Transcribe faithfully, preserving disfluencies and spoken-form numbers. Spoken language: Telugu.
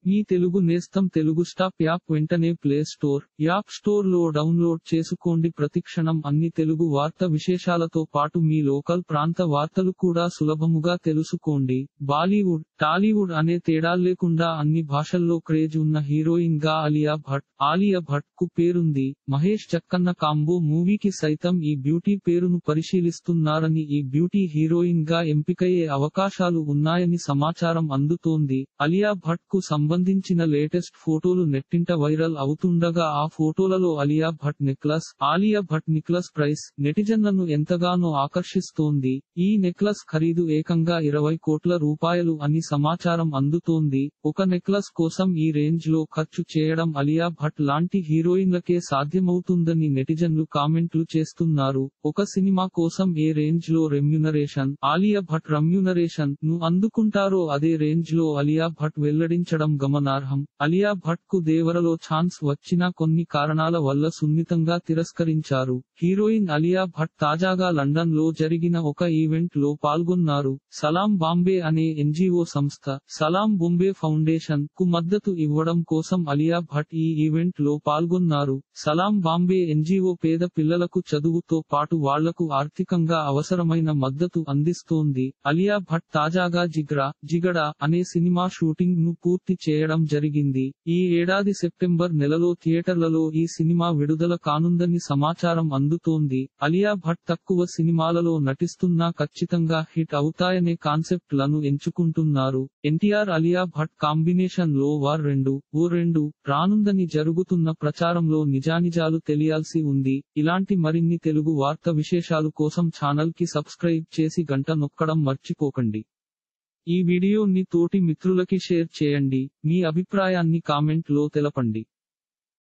మీ తెలుగు నేస్తం తెలుగు స్టాప్ యాప్ వెంటనే ప్లే స్టోర్, యాప్ స్టోర్ లో డౌన్లోడ్ చేసుకోండి. ప్రతిక్షణం అన్ని తెలుగు వార్త విశేషాలతో పాటు మీ లోకల్ ప్రాంత వార్తలు కూడా సులభముగా తెలుసుకోండి. బాలీవుడ్, టాలీవుడ్ అనే తేడాల్లేకుండా అన్ని భాషల్లో క్రేజ్ ఉన్న హీరోయిన్ గా అలియా భట్. ఆలియా భట్ కు పేరుంది. మహేష్ చక్కన్న కాంబో మూవీకి సైతం ఈ బ్యూటీ పేరును పరిశీలిస్తున్నారని, ఈ బ్యూటీ హీరోయిన్ గా ఎంపికయ్యే అవకాశాలు ఉన్నాయని సమాచారం అందుతోంది. అలియా భట్ కు సంబంధించిన లేటెస్ట్ ఫోటోలు నెట్టింట వైరల్ అవుతుండగా, ఆ ఫోటోలలో Alia Bhatt necklace, Alia Bhatt necklace price నెటిజన్లను ఎంతగానో ఆకర్షిస్తోంది. ఈ నెక్లెస్ ఖరీదు ఏకంగా ఇరవై కోట్ల రూపాయలు అని సమాచారం అందుతోంది. ఒక నెక్లెస్ కోసం ఈ రేంజ్ లో ఖర్చు చేయడం అలియా భట్ లాంటి హీరోయిన్లకే సాధ్యమవుతుందని నెటిజన్లు కామెంట్లు చేస్తున్నారు. ఒక సినిమా కోసం ఏ రేంజ్ లో రెమ్యూనరేషన్, ఆలియా భట్ రెమ్యూనరేషన్ ను అందుకుంటారో అదే రేంజ్ లో అలియా భట్ వెల్లడించడం గమనార్హం. అలియా భట్ కు దేవరలో ఛాన్స్ వచ్చినా కొన్ని కారణాల వల్ల సున్నితంగా తిరస్కరించారు. హీరోయిన్ అలియా భట్ తాజాగా లండన్ లో జరిగిన ఒక ఈవెంట్ లో పాల్గొన్నారు. సలాం బాంబే అనే ఎన్జీఓ సంస్థ, సలాం బొంబే ఫౌండేషన్ కు మద్దతు ఇవ్వడం కోసం అలియా భట్ ఈ ఈవెంట్ లో పాల్గొన్నారు. సలాం బాంబే ఎన్జీఓ పేద పిల్లలకు చదువుతో పాటు వాళ్లకు ఆర్థికంగా అవసరమైన మద్దతు అందిస్తోంది. అలియా భట్ తాజాగా జిగ్రా, జిగడా అనే సినిమా షూటింగ్ ను పూర్తి చేయడం జరిగింది. ఈ ఏడాది సెప్టెంబర్ నెలలో థియేటర్లలో ఈ సినిమా విడుదల కానుందని సమాచారం అందుతోంది. అలియా భట్ తక్కువ సినిమాలలో నటిస్తున్నా ఖచ్చితంగా హిట్ అవుతాయనే కాన్సెప్ట్ లను ఎంచుకుంటున్నారు. ఎన్టీఆర్ అలియా భట్ కాంబినేషన్ లో వార్ రెండు, ఓ రెండు రానుందని జరుగుతున్న ప్రచారంలో నిజానిజాలు తెలియాల్సి ఉంది. ఇలాంటి మరిన్ని తెలుగు వార్త విశేషాలు కోసం ఛానల్ కి సబ్స్క్రైబ్ చేసి గంట నొక్కడం మర్చిపోకండి. ఈ వీడియోని తోటి మిత్రులకి షేర్ చేయండి. మీ అభిప్రాయాన్ని కామెంట్ లో తెలపండి.